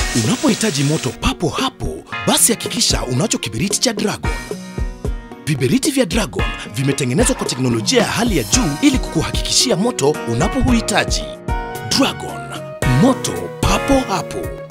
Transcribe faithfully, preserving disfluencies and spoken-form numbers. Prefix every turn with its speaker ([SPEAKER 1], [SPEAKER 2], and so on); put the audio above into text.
[SPEAKER 1] Unapohitaji moto papo hapo, basi hakikisha unacho kiberiti cha Dragon. Viberiti vya Dragon vimetengenezwa kwa teknolojia ya hali ya juu ili kukuhakikishia moto unapohuitaji. Dragon, moto papo hapo.